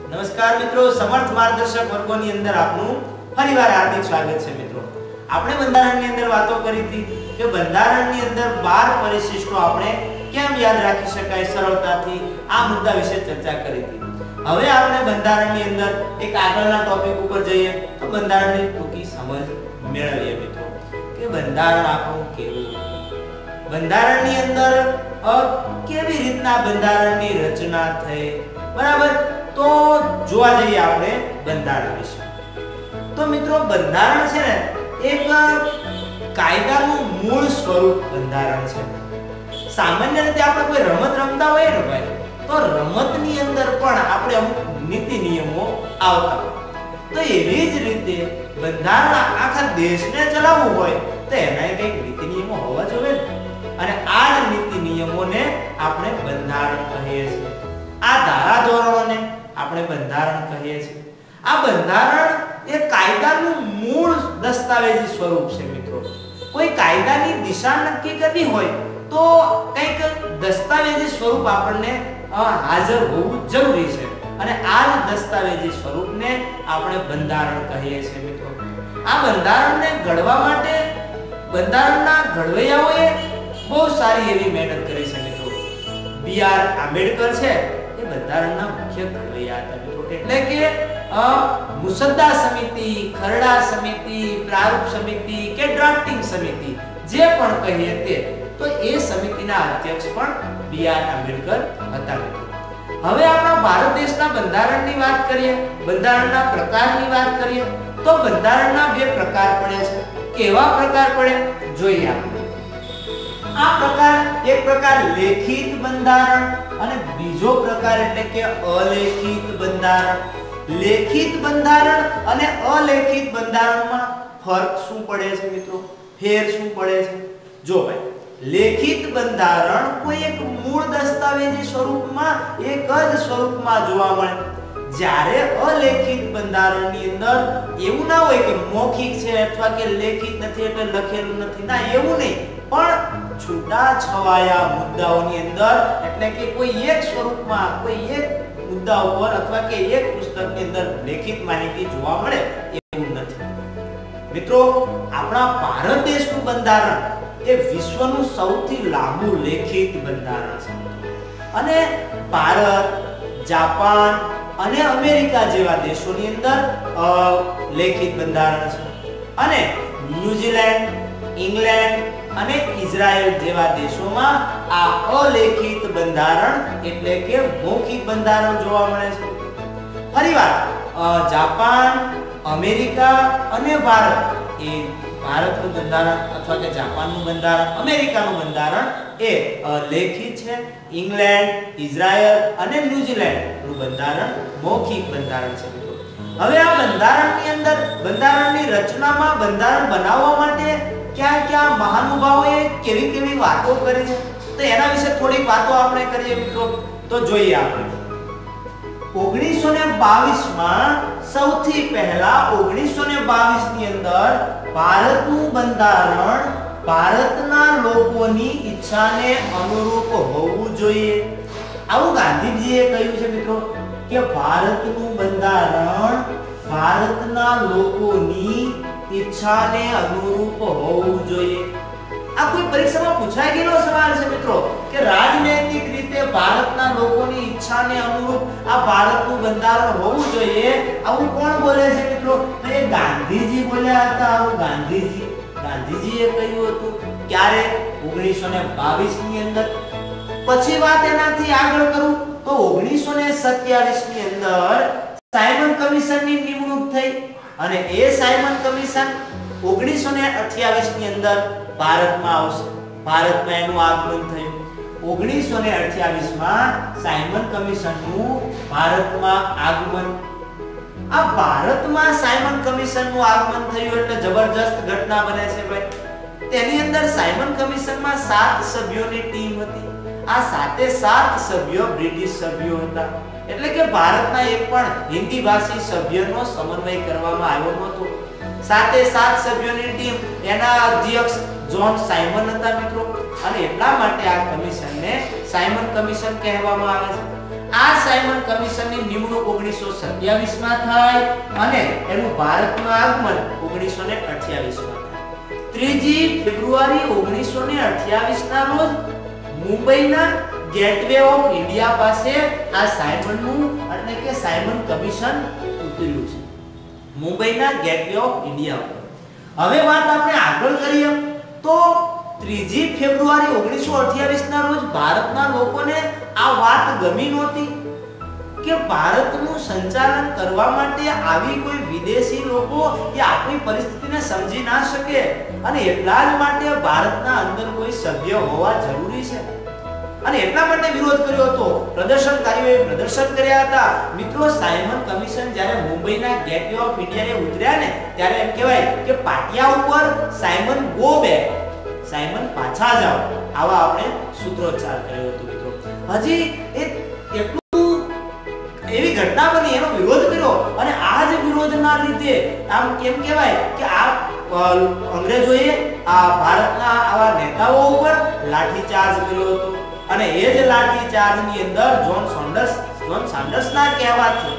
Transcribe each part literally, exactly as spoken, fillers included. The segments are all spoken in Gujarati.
નમસ્કાર મિત્રો, સમર્થ માર્ગદર્શક વર્ગોની અંદર આપનું ફરીવાર હાર્દિક સ્વાગત છે મિત્રો। આપણે બંધારણની અંદર વાતો કરી હતી કે બંધારણની અંદર બાર પરિશિષ્ટો આપણે કેમ યાદ રાખી શકાય સરળતાથી, આ મુદ્દા વિશે ચર્ચા કરી હતી। હવે આપણે બંધારણની અંદર એક આગળના ટોપિક ઉપર જઈએ તો બંધારણની ટૂંકી સમજ મેળવીએ મિત્રો કે બંધારણ આપણું કેવું, બંધારણની અંદર કેવી રીતના બંધારણની રચના થઈ, બરાબર। તો જોવા જઈએ આપણે બંધારણ વિશે તો મિત્રો બંધારણ છે ને એક કાયદાનું મૂળ સ્વરૂપ બંધારણ છે। સામાન્ય રીતે આપણે કોઈ રમત રમતા હોઈએ ને ભાઈ, તો રમતની અંદર પણ આપણે અમુક નીતિ નિયમો આવતા, તો એવી જ રીતે બંધારણ આખા દેશને ચલાવવું હોય તો એના કંઈક નીતિ નિયમો હોવા જોઈએ અને આ નીતિ નિયમોને આપણે બંધારણ કહીએ છીએ। આ ધારા ધોરણોને આપણે બંધારણ કહીએ છીએ। આ બંધારણ એ કાયદાનું મૂળ દસ્તાવેજી સ્વરૂપ છે મિત્રો। કોઈ કાયદાની દિશા નક્કી કરવી હોય તો કંઈક દસ્તાવેજી સ્વરૂપ આપણને હાજર હોવું જરૂરી છે અને આ જ દસ્તાવેજી સ્વરૂપને આપણે બંધારણ કહીએ છીએ મિત્રો। આ બંધારણને ઘડવા માટે બંધારણના ઘડવૈયાઓએ બહુ સારી એવી મહેનત કરી છે મિત્રો। બી આર આંબેડકર છે એ બંધારણના મુખ્ય ઘડવૈયા હતા મિત્રો। એટલે કે મુસદ્દા સમિતિ, ખરડા સમિતિ, પ્રારૂપ સમિતિ કે ડ્રાફ્ટિંગ સમિતિ જે પણ કહીએ તે, તો એ સમિતિના અધ્યક્ષ પણ બી આર આંબેડકર હતા મિત્રો। હવે આપણા ભારત દેશના બંધારણની વાત કરીએ, બંધારણના પ્રકારની વાત કરીએ તો બંધારણના બે પ્રકાર પડે છે। કેવા પ્રકાર પડે જોઈએ આપણે। આ પ્રકાર, એક પ્રકાર લેખિત બંધારણ અને બીજો પ્રકાર એટલે કે અલેખિત બંધારણ। લેખિત બંધારણ અને અલેખિત બંધારણમાં ફરક શું પડે છે મિત્રો, ફેર શું પડે છે? જો ભાઈ, લેખિત બંધારણ કોઈ એક મૂળ દસ્તાવેજી સ્વરૂપમાં એક જ સ્વરૂપમાં જોવા મળે, જ્યારે અલેખિત બંધારણની અંદર એવું ના હોય કે મૌખિક છે અથવા કે લેખિત નથી એટલે લખેલું નથી, ના એવું નહીં, પણ છૂટા છવાયા મુદ્દાઓની અંદર એટલે કે કોઈ એક સ્વરૂપમાં કોઈ એક મુદ્દા ઉપર અથવા કે એક પુસ્તકની અંદર લેખિત માહિતી જોવા મળે એવું નથી મિત્રો। આપણા ભારત દેશનું બંધારણ એ વિશ્વનું સૌથી લાંબુ લેખિત બંધારણ છે અને ભારત, જાપાન અને અમેરિકા જેવા દેશોની અંદર લેખિત બંધારણ છે અને ન્યુઝીલેન્ડ, ઇંગ્લેન્ડ અને ઇઝરાયલ જેવા દેશોમાં આ અલેખિત બંધારણ એટલે કે મૌખિક બંધારણ જોવા મળે છે। ફરીવાર જાપાન, અમેરિકા અને ભારત, એ ભારતનું બંધારણ અથવા કે જાપાનનું બંધારણ, અમેરિકાનું બંધારણ એ લેખિત છે। ઇંગ્લેન્ડ, ઇઝરાયલ અને ન્યુઝીલેન્ડનું બંધારણ મૌખિક બંધારણ છે મિત્રો। હવે આ બંધારણની અંદર બંધારણની રચનામાં બંધારણ બનાવવા માટે ક્યાં ક્યાં મહાનુભાવોએ કેવી કેવી વાતો કરી છે તો એના વિશે થોડીક વાતો આપણે કરીએ મિત્રો। તો જોઈએ આપણે ઓગણીસો ને બાવીસ માં સૌથી પહેલા ઓગણીસો ને બાવીસ ની અંદર ભારતનું બંધારણ ભારતના લોકોની ઈચ્છાને અનુરૂપ હોવું જોઈએ, આવું ગાંધીજીએ કહ્યું છે મિત્રો કે ભારતનું બંધારણ ભારતના લોકોની ઈચ્છાને અનુરૂપ હોવું જોઈએ। આ કોઈ પરીક્ષામાં પૂછાઈ ગયેલો સવાલ છે મિત્રો કે રાજનૈતિક રીતે ભારતના લોકોની ઈચ્છાને અનુરૂપ આ ભારતનું બંધારણ હોવું જોઈએ, આવું કોણ બોલે છે મિત્રો? તો એ ગાંધીજી બોલ્યા હતા। આવું ગાંધીજી ગાંધીજીએ કહ્યું હતું ક્યારે? ઓગણીસો ને બાવીસ ની અંદર। પછી વાત એનાથી આગળ કરું તો ઓગણીસો ને સત્યાવીસ ની અંદર સાયમન કમિશનની નિમણૂક થઈ અને એ સાયમન કમિશન ઓગણીસો ને અઠ્યાવીસ ની અંદર ભારતમાં આવશે, ભારતમાં એનું આગમન થયું। ઓગણીસો ને અઠ્યાવીસ માં સાયમન કમિશનનું ભારતમાં આગમન। આ ભારતમાં સાયમન કમિશનનું આગમન થયું એટલે જબરજસ્ત ઘટના બને છે ભાઈ। તેની અંદર સાયમન કમિશનમાં સાત સભ્યોની ટીમ હતી। આ સાતે સાત સભ્યો બ્રિટિશ સભ્યો હતા, એટલે કે ભારતના એક પણ હિન્દી ભાષી સભ્યનો સમન્વય કરવામાં આવ્યો નહોતો। સાતે સાત સભ્યોની ટીમ, એના અધ્યક્ષ જોન સાયમન હતા મિત્રો અને એટલા માટે આ કમિશનને સાયમન કમિશન કહેવામાં આવે છે। આ સાયમન કમિશનની નિમણૂક ઓગણીસો સત્યાવીસ માં થઈ અને એનું ભારતમાં આગમન ઓગણીસો અઠ્યાવીસ માં થાય. ત્રીજી ફેબ્રુઆરી ઓગણીસો અઠ્યાવીસ ના રોજ મુંબઈના ગેટવે ઓફ ઇન્ડિયા પાસે આ સાયમનનું એટલે કે સાયમન કમિશન ઉતર્યું છે. મુંબઈના ગેટવે ઓફ ઇન્ડિયા ઉપર. હવે વાત આપણે આગળ કરીએ તો ત્રીજી ફેબ્રુઆરી ઓગણીસો અઠ્યાવીસ ના રોજ ભારતના લોકોને આ વાત ગમી નહોતી કે ભારતનું સંચાલન કરવા માટે આવી કોઈ વિદેશી લોકો એ આપણી પરિસ્થિતિને સમજી ના શકે અને એટલા જ માટે ભારતના અંદર કોઈ સભ્ય હોવા જરૂરી છે અને એટલા માટે વિરોધ કર્યો હતો. પ્રદર્શનકારીઓએ પ્રદર્શન કર્યા હતા. મિત્રો, સાયમન કમિશન જ્યારે મુંબઈના ગેટવે ઓફ ઇન્ડિયાએ ઉતર્યા ને ત્યારે એમ કહેવાય કે પાટિયા ઉપર સાયમન ગો બેક, સાયમન પાછા જાઓ, આવા આપણે સૂત્રોચ્ચાર કર્યો હતો. મિત્રો, હજી એક એટલું એવી ઘટના બની, એનો વિરોધ કર્યો અને આ જ વિરોધના લીધે આમ કેમ કહેવાય કે આ અંગ્રેજોએ આ ભારતના આવા નેતાઓ ઉપર લાઠીચાર્જ કર્યો હતો અને એ જ લાઠીચાર્જની અંદર જોન સોન્ડર્સ જોન સાન્ડર્સના કહેવાથી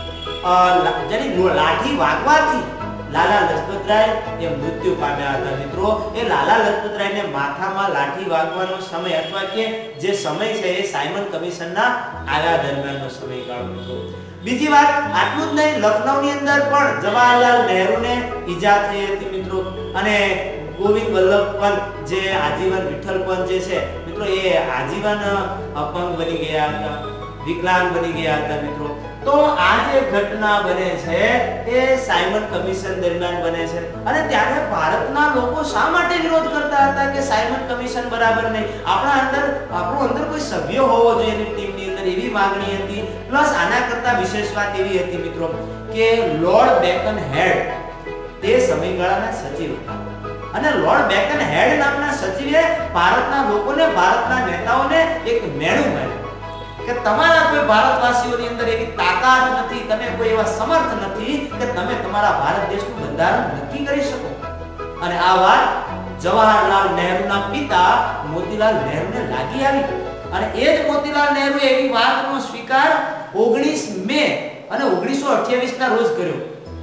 જેની લાઠી વાગવાથી લાલા લજપતરાય એ મૃત્યુ પામ્યા હતા. મિત્રો, એ લાલા લજપતરાયને માથામાં લાઠી વાગવાનો સમય અથવા કે જે સમય છે એ સાયમન કમિશનના આવ્યા દરમિયાનનો સમયગાળો હતો. બીજી વાત, આટલું જ નહીં, લખનૌની અંદર પણ જવાહરલાલ નહેરુને ઈજા થઈ હતી. મિત્રો, અને ગોવિંદ વલ્લભ પંત જે આજીવન વિઠ્ઠલ પંત જે છે મિત્રો, એ આજીવન અપંગ બની ગયા હતા, વિકલાંગ બની ગયા હતા. મિત્રો, તો આ જે ઘટના બને છે એ સાયમન કમિશન દરમિયાન બને છે અને ત્યારે ભારતના લોકો શા માટે વિરોધ કરતા હતા કે સાયમન કમિશન બરાબર નહીં, આપણા અંદર આપણો અંદર કોઈ સભ્ય હોવો જોઈએ એની ટીમની અંદર, એવી માંગણી હતી. પ્લસ આના કરતા વિશેષ વાત એવી હતી મિત્રો કે લોર્ડ બેકન હેડ તે સમયગાળાના સચિવ હતા અને લોર્ડ બેકન હેડ નામના સચિવે ભારતના લોકોને, ભારતના નેતાઓને એક મેણું માર્યું કે તમારા કોઈ ભારતવાસીઓની અંદર એવી તાકાત નથી, તમે કોઈ એવા સમર્થ નથી કે તમે તમારા ભારત દેશનું બંધારણ નક્કી કરી શકો. અને આ વાત જવાહરલાલ નહેરુના પિતા મોતીલાલ નહેરુને લાગી આવી અને એ જ મોતીલાલ નહેરુએ એવી વાતનો સ્વીકાર ઓગણીસ મે અને ઓગણીસો અઠ્યાવીસ ના રોજ કર્યો.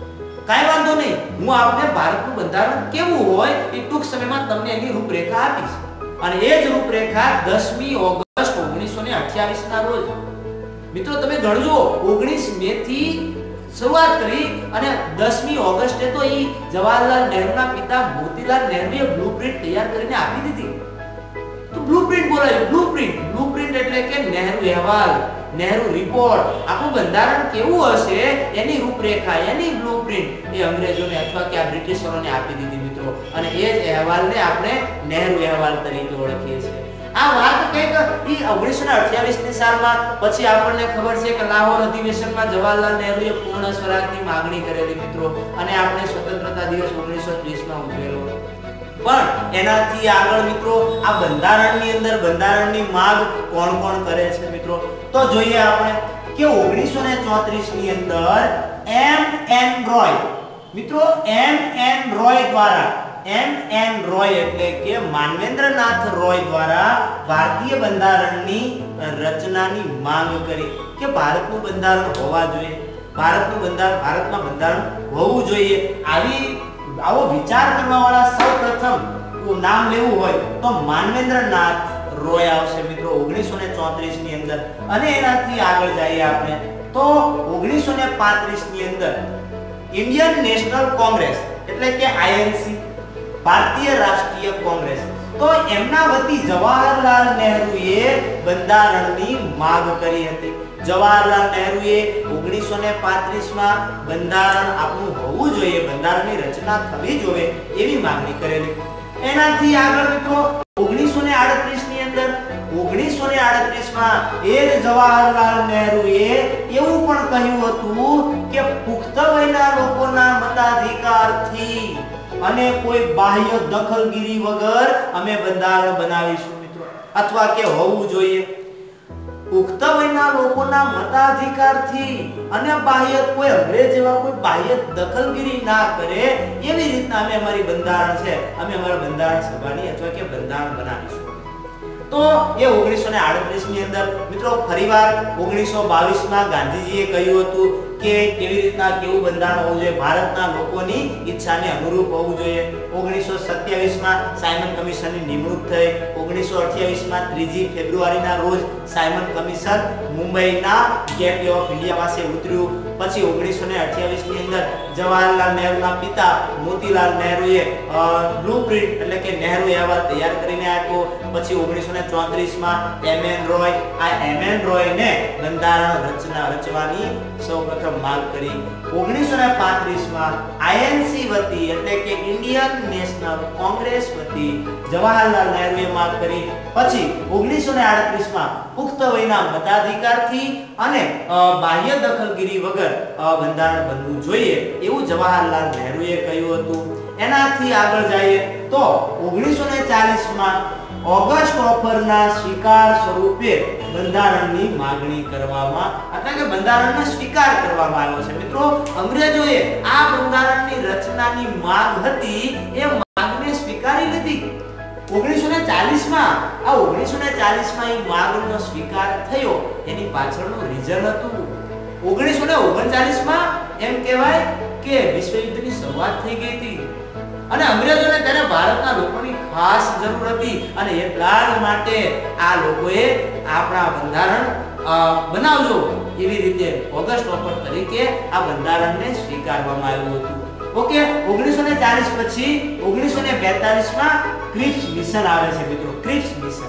કાઈ વાંધો નહીં, હું આપને ભારતનું બંધારણ કેવું હોય એ ટૂંક સમયમાં તમને એની રૂપરેખા આપીશ. અને એ જ રૂપરેખા દસમી ઓગસ્ટ ઓગણીસો અઠ્યાવીસ ના રોજ, મિત્રો તમે ગણજો, ઓગણીસ મે થી શરૂઆત કરી અને દસમી ઓગસ્ટે તો ઈ જવાહરલાલ નહેરુના પિતા મોતીલાલ નહેરુએ બ્લુપ્રિન્ટ તૈયાર કરીને આપી દીધી. તો બ્લુપ્રિન્ટ બોલાય, બ્લુપ્રિન્ટ બ્લુપ્રિન્ટ એટલે કે નહેરુ અહેવાલ, નહેરુ રિપોર્ટ, આખું બંધારણ કેવું હશે એની રૂપરેખા, એની બ્લુપ્રિન્ટ એ અંગ્રેજોને અથવા કે આ બ્રિટિશરોને આપી દીધી. મિત્રો, અને એ જ અહેવાલને આપણે નહેરુ અહેવાલ તરીકે ઓળખીએ છીએ. આ વાત કંઈક ઈ ઓગણીસો અઠ્યાવીસ ની સાલમાં પછી આપણને ખબર છે કે લાહોર અધિવેશનમાં જવાહરલાલ નહેરુએ પૂર્ણ સ્વરાજની માંગણી કરેલી. મિત્રો, અને આપણે સ્વતંત્રતા દિવસ ઓગણીસો ત્રીસ માં ઉજવેલો. પણ એનાથી આગળ મિત્રો આ બંધારણની અંદર બંધારણની માંગ કોણ કોણ કરે છે મિત્રો, તો જોઈએ આપણે કે ઓગણીસો ચોત્રીસ ની અંદર એમ એન રોય, મિત્રો એમ એન રોય દ્વારા, એમ એન રોય એટલે કે માનવેન્દ્રનાથ રોય દ્વારા ભારતીય બંધારણની રચનાની માંગ કરી કે ભારતનું બંધારણ હોવા જોઈએ, ભારતનું બંધારણ ભારતમાં બંધારણ હોવું જોઈએ. આવી આવો વિચાર કરવાવાળા સૌપ્રથમ નામ લેવું હોય તો માનવેન્દ્રનાથ રોય આવશે મિત્રો ઓગણીસો ચોત્રીસ ની અંદર. અને એનાથી આગળ જઈએ આપણે તો ઓગણીસો પાંત્રીસ ની અંદર ઇન્ડિયન નેશનલ કોંગ્રેસ એટલે કે આઈએનસી, ભારતીય રાષ્ટ્રીય કોંગ્રેસ, તો એમના વતી જવાહરલાલ નહેરુએ બંધારણની માંગ કરી હતી. જવાહરલાલ નહેરુએ ઓગણીસો પાંત્રીસ માં બંધારણ આપણું હોવું જોઈએ, બંધારણની રચના થવી જોઈએ એવી માંગણી કરેલી. એનાથી આગળ મિત્રો ઓગણીસો આડત્રીસ ની અંદર ઓગણીસો આડત્રીસ માં એ જવાહરલાલ નહેરુએ એવું પણ કહ્યું હતું કે પુખ્ત વયના લોકોના મતાધિકારથી અને કોઈ બાહ્ય દખલગીરી વગર અમે બંધારણ બનાવીશું મિત્રો, અથવા કે હોવું જોઈએ. પુખ્ત વયના લોકોના મતાધિકારથી અને બાહ્ય કોઈ અંગ્રેજ જેવા કોઈ બાહ્ય દખલગીરી ના કરે એવી રીતના અમે અમારી બંધારણ છે, અમે અમારા બંધારણ સભાની અથવા કે બંધારણ બનાવીશું. તો એ ઓગણીસો આડત્રીસ ની અંદર મિત્રો ફરીવાર ઓગણીસો બાવીસ માં ગાંધીજીએ કહ્યું હતું કે કેવી રીતના કેવું બંધારણ હોવું જોઈએ, ભારતના લોકોની ઈચ્છાને અનુરૂપ હોવું જોઈએ. ઓગણીસો સત્યાવીસ માં સાયમન કમિશનની નિમણૂક થઈ. ઓગણીસો અઠ્યાવીસ માં ત્રીજી ફેબ્રુઆરીના રોજ સાયમન કમિશન મુંબઈના ગેટવે ઓફ ઇન્ડિયા પાસે ઉતર્યું. પછી ઓગણીસો અઠ્યાવીસ ની અંદર જવાહરલાલ નહેરુના પિતા મોતીલાલ નહેરુએ બ્લુપ્રિન્ટ એટલે કે નહેરુ અહેવાલ તૈયાર કરીને આપ્યો. પછી ઓગણીસો ચોત્રીસ માં એમ એન રોય આ એમ એન રોયને બંધારણ રચના રચવાની સૌપ્રથમ માંગ કરી. ઓગણીસો પાંત્રીસ માં આઈ એન સી વતી એટલે કે ઇન્ડિયન નેશનલ કોંગ્રેસ વતી જવાહરલાલ નહેરુએ માંગ કરી. પછી ઓગણીસો આડત્રીસ માં પુખ્ત વયના મતાધિકારથી અને બાહ્ય દખલગીરી વગર બંધારણ બનવું જોઈએ એવું જવાહરલાલ નહેરુએ કહ્યું હતું. એનાથી આગળ જઈએ તો ઓગણીસો ચાલીસ માં ઓગસ્ટ ઓફરના સ્વીકાર સ્વરૂપે બંધારણની માંગણી કરવામાં એટલે કે બંધારણનો સ્વીકાર કરવામાં આવ્યો છે. મિત્રો અંગ્રેજોએ આ બંધારણની રચનાની માંગ હતી એ માંગને સ્વીકારી લીધી. ઓગણીસો ચાલીસ માં આ ઓગણીસો ચાલીસ માં એ માંગનો સ્વીકાર થયો એની પાછળનું રીઝન હતું. ઓગણીસો ઓગણચાલીસ માં એમ કહેવાય કે વિશ્વ યુદ્ધની શરૂઆત થઈ ગઈ હતી અને અંગ્રેજોને ત્યારે ભારતના લોકોની ખાસ જરૂર હતી અને એટલા જ માટે આ લોકોએ આપણા બંધારણ બનાવજો એવી રીતે ઓગસ્ટ ઓફર તરીકે આ બંધારણને સ્વીકારવામાં આવ્યું હતું. ઓકે, ઓગણીસો ચાલીસ પછી ઓગણીસો બેતાલીસ માં ક્રિપ્સ મિશન આવે છે મિત્રો. ક્રિપ્સ મિશન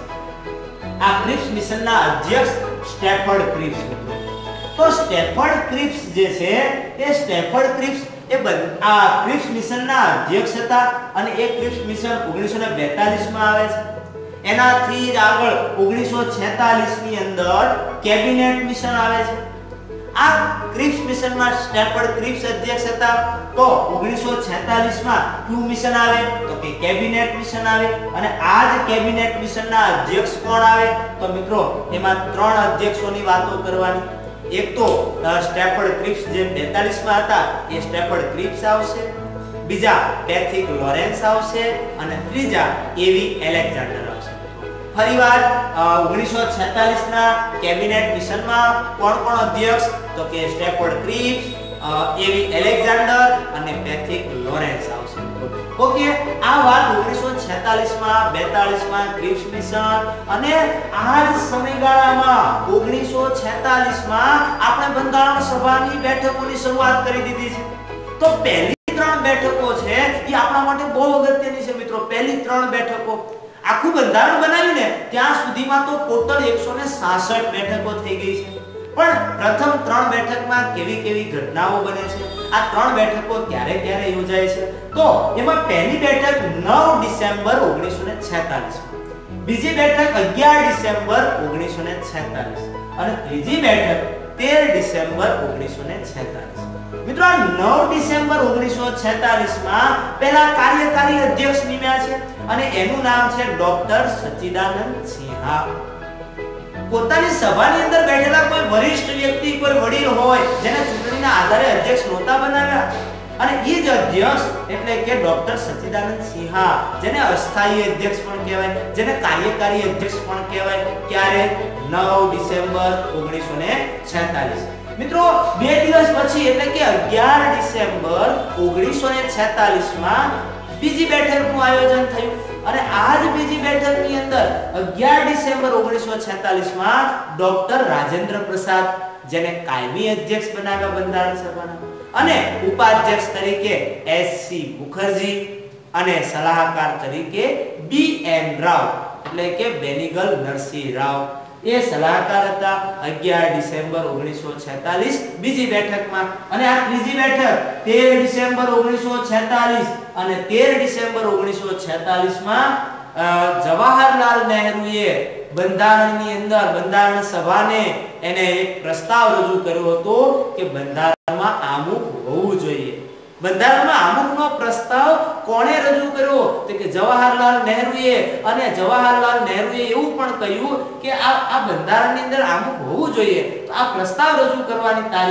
આ ક્રિપ્સ મિશનના અધ્યક્ષ સ્ટેફર્ડ ક્રિપ્સ મિત્રો. તો સ્ટેફર્ડ ક્રિપ્સ જે છે એ સ્ટેફર્ડ ક્રિપ્સ એ આ ક્રિપ્સ મિશનના અધ્યક્ષ હતા અને એ ક્રિપ્સ મિશન ઓગણીસો બેતાલીસ માં આવે છે. એનાથી જ આગળ ઓગણીસો છેતાલીસ ની અંદર કેબિનેટ મિશન આવે છે. આ ક્રિપ્સ મિશનમાં સ્ટેફર્ડ ક્રિપ્સ અધ્યક્ષ હતા. તો ઓગણીસો છેતાલીસ માં ક્યુ મિશન આવે તો કે કેબિનેટ મિશન આવે અને આ જ કેબિનેટ મિશનના અધ્યક્ષ કોણ આવે તો મિત્રો એમાં ત્રણ અધ્યક્ષોની વાતો કરવાની. એક તો સ્ટેફર્ડ ક્રિપ્સ જે બેતાલીસ માં હતા એ સ્ટેફર્ડ ક્રિપ્સ આવશે, બીજા પેથિક લોરેન્સ આવશે અને ત્રીજા એવી એલેક્ઝાન્ડર આવશે. ફરીવાર ઓગણીસો છેતાલીસ ના કેબિનેટ મિશનમાં કોણ કોણ અધ્યક્ષ તો કે સ્ટેફર્ડ ક્રિપ્સ, એવી એલેક્ઝાન્ડર અને પેથિક લોરેન્સ આવશે. ઓકે, આ વાત ઓગણીસો છેતાલીસ માં બેતાલીસ માં ક્રિપ્સ મિશન અને આ જ સમયગાળામાં ઓગણીસો છેતાલીસ માં આપણે બંધારણ સભાની બેઠકોની શરૂઆત કરી દીધી છે. તો પહેલી ત્રણ બેઠકો છે એ આપણા માટે બહુ અગત્યની છે મિત્રો. પહેલી ત્રણ બેઠકો આખું બંધારણ બનાવ્યું ને ત્યાં સુધીમાં તો ટોટલ એકસો સાસઠ બેઠકો થઈ ગઈ છે. પણ પ્રથમ ત્રણ બેઠકમાં કેવી કેવી ઘટનાઓ બને છે, આ ત્રણ બેઠકો ક્યારે ક્યારે યોજાય છે તો એમાં પહેલી બેઠક નવ ડિસેમ્બર ઓગણીસો છેતાલીસ માં, બીજી બેઠક અગિયાર ડિસેમ્બર ઓગણીસો છેતાલીસ અને ત્રીજી બેઠક તેર ડિસેમ્બર ઓગણીસો છેતાલીસ. મિત્રો આ નવ ડિસેમ્બર ઓગણીસો છેતાલીસ માં પહેલા કાર્યકારી અધ્યક્ષ નિમ્યા છે અને એનું નામ છે ડોક્ટર સચ્ચિદાનંદ સિંહા. પોતાની સભાની અંદર બેઠેલા કોઈ વરિષ્ઠ વ્યક્તિ, કોઈ વડીલ હોય જેને ચૂંટણીના આધારે અધ્યક્ષ નહોતા બનાવ્યા અને એ જ અધ્યક્ષ એટલે કે ડોક્ટર સચ્ચિદાનંદ સિંહા, જેને અસ્થાયી અધ્યક્ષ પણ કહેવાય, જેને કાર્યકારી અધ્યક્ષ પણ કહેવાય. ક્યારે નવ ડિસેમ્બર ઓગણીસો છેતાલીસ. મિત્રો બે દિવસ પછી એટલે કે અગિયાર ડિસેમ્બર ઓગણીસો છેતાલીસ માં બીજી બેઠકનું આયોજન થયું અને આ જ બીજી બેઠકની અંદર અગિયાર ડિસેમ્બર ઓગણીસો છેતાલીસ માં ડોક્ટર રાજેન્દ્ર પ્રસાદ, જેને કાયમી અધ્યક્ષ બનાવ્યા બંધારણ સભાના, અને ઉપાધ્યક્ષ તરીકે એસ સી મુખર્જી અને સલાહકાર તરીકે બી એન રાવ એટલે કે બેનિગલ નરસિંહ રાવ એ સલાહકાર હતા. અગિયાર ડિસેમ્બર ઓગણીસો છેતાલીસ બીજી બેઠકમાં અને આ ત્રીજી બેઠક તેર ડિસેમ્બર ઓગણીસો છેતાલીસ અને તેર ડિસેમ્બર ઓગણીસો છેતાલીસ માં જવાહરલાલ નહેરુએ બંધારણની અંદર બંધારણ સભાને એને એક પ્રસ્તાવ રજૂ કર્યો હતો કે બંધારણમાં આમુખ હોવું જોઈએ. બંધારણમાં આમુખનો પ્રસ્તાવ કોણે રજૂ કર્યો તો કે જવાહરલાલ નહેરુએ અને જવાહરલાલ નહેરુએ એવું પણ કહ્યું કે આ આ બંધારણની અંદર આમુખ હોવું જોઈએ. તો આ પ્રસ્તાવ રજૂ કરવાની તારીખ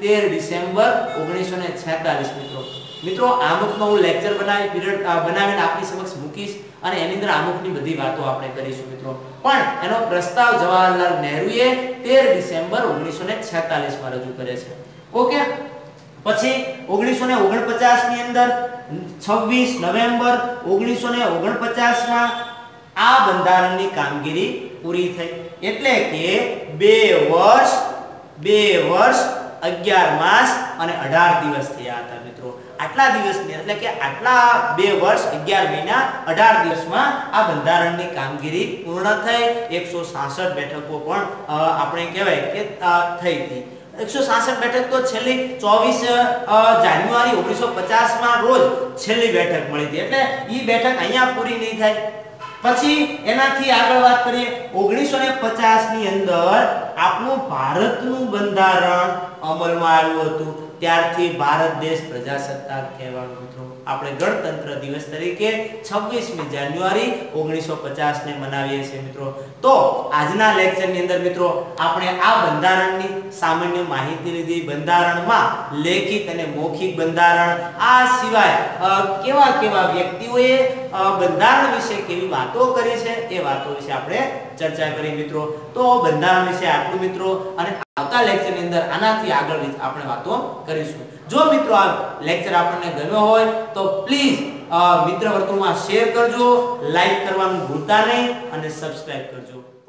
તેર ડિસેમ્બર ઓગણીસો છેતાલીસ મિત્રો મિત્રો આમુખનો હું લેક્ચર બનાવી પીરિયડ બનાવીને આપની સમક્ષ મૂકીશ અને એની અંદર આમુખની બધી વાતો આપણે કરીશું મિત્રો પણ એનો પ્રસ્તાવ જવાહરલાલ નહેરુએ તેર ડિસેમ્બર ઓગણીસો છેતાલીસ માં રજૂ કરે છે ઓકે પછી ઓગણીસો ઓગણપચાસ ની અંદર છવ્વીસ નવેમ્બર ઓગણીસો ઓગણપચાસ માં આ બંધારણની કામગીરી પૂરી થઈ એટલે કે બે વર્ષ બે વર્ષ અગિયાર માસ અને અઢાર દિવસ થયા હતા મિત્રો આટલા દિવસની એટલે કે આટલા બે વર્ષ અગિયાર મહિના અઢાર દિવસમાં આ બંધારણની કામગીરી પૂર્ણ થઈ એકસો સાસઠ બેઠકો પણ આપણે કહેવાય કે થઈ હતી એકસો સાસઠ બેઠક તો છેલ્લી ચોવીસ જાન્યુઆરી ઓગણીસો પચાસ માં રોજ છેલ્લી બેઠક મળી હતી એટલે ઈ બેઠક અહીંયા પૂરી નહીં થાય પછી એનાથી આગળ વાત કરીએ ઓગણીસો પચાસ ની અંદર આપણું ભારતનું બંધારણ અમલમાં આવ્યું હતું ત્યારથી ભારત દેશ પ્રજાસત્તાક કહેવાનું મિત્રો આપણે ગણતંત્ર દિવસ તરીકે છવ્વીસમી જાન્યુઆરી ઓગણીસો પચાસ ને મનાવીએ છીએ મિત્રો તો આજના લેક્ચરની અંદર મિત્રો આપણે આ બંધારણની સામાન્ય માહિતી લીધી બંધારણમાં લેખિત અને મૌખિક બંધારણ આ સિવાય કેવા કેવા વ્યક્તિઓએ બંધારણ વિશે કેવી વાતો કરી છે એ વાતો વિશે આપણે ચર્ચા કરી મિત્રો તો બંધારણ વિશે આટલું મિત્રો અને આવતા લેક્ચરની અંદર આનાથી આગળ આપણે વાતો કરીશું જો મિત્રો આ લેક્ચર આપણને ગમ્યો હોય તો પ્લીઝ મિત્ર વર્તુળમાં શેર કરજો લાઈક કરવાનું ભૂલતા નહીં અને સબસ્ક્રાઇબ કરજો